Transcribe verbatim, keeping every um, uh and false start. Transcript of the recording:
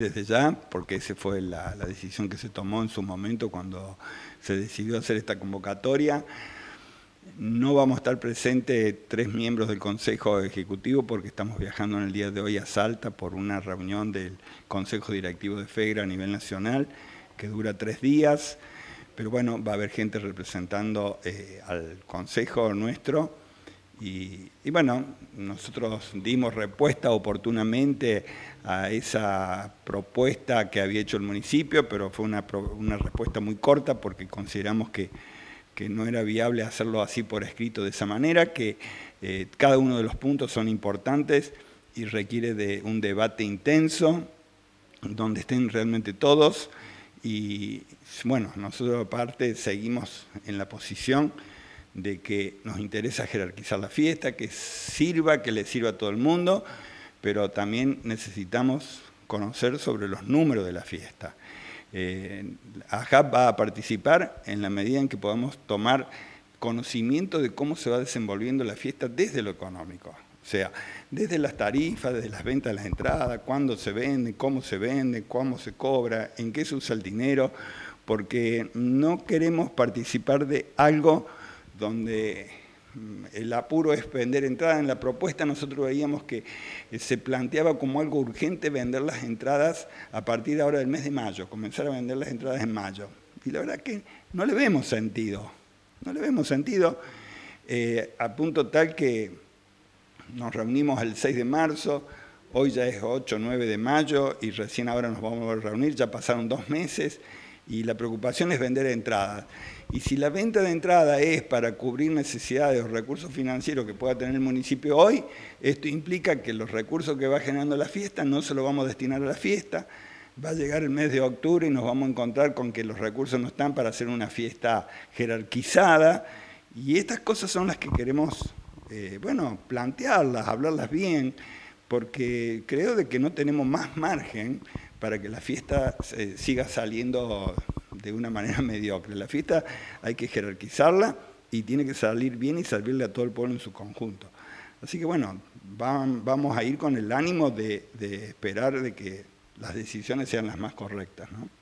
Desde ya, porque esa fue la, la decisión que se tomó en su momento cuando se decidió hacer esta convocatoria. No vamos a estar presentes tres miembros del Consejo Ejecutivo porque estamos viajando en el día de hoy a Salta por una reunión del Consejo Directivo de FEGRA a nivel nacional que dura tres días. Pero bueno, va a haber gente representando eh, al Consejo nuestro. Y, y bueno, nosotros dimos respuesta oportunamente a esa propuesta que había hecho el municipio, pero fue una, una respuesta muy corta porque consideramos que, que no era viable hacerlo así por escrito de esa manera, que eh, cada uno de los puntos son importantes y requiere de un debate intenso, donde estén realmente todos. Y bueno, nosotros aparte seguimos en la posición de que nos interesa jerarquizar la fiesta, que sirva, que le sirva a todo el mundo, pero también necesitamos conocer sobre los números de la fiesta. Eh, AJAP va a participar en la medida en que podamos tomar conocimiento de cómo se va desenvolviendo la fiesta desde lo económico. O sea, desde las tarifas, desde las ventas de las entradas, cuándo se vende, cómo se vende, cómo se cobra, en qué se usa el dinero, porque no queremos participar de algo donde el apuro es vender entradas. En la propuesta nosotros veíamos que se planteaba como algo urgente vender las entradas a partir de ahora del mes de mayo, comenzar a vender las entradas en mayo. Y la verdad que no le vemos sentido, no le vemos sentido, eh, a punto tal que nos reunimos el seis de marzo, hoy ya es ocho o nueve de mayo y recién ahora nos vamos a reunir, ya pasaron dos meses y la preocupación es vender entradas. Y si la venta de entrada es para cubrir necesidades o recursos financieros que pueda tener el municipio hoy, esto implica que los recursos que va generando la fiesta no se los vamos a destinar a la fiesta. Va a llegar el mes de octubre y nos vamos a encontrar con que los recursos no están para hacer una fiesta jerarquizada. Y estas cosas son las que queremos, eh, bueno, plantearlas, hablarlas bien, porque creo de que no tenemos más margen para que la fiesta eh, siga saliendo de una manera mediocre. La fiesta hay que jerarquizarla y tiene que salir bien y servirle a todo el pueblo en su conjunto. Así que bueno, van, vamos a ir con el ánimo de, de esperar de que las decisiones sean las más correctas, ¿no?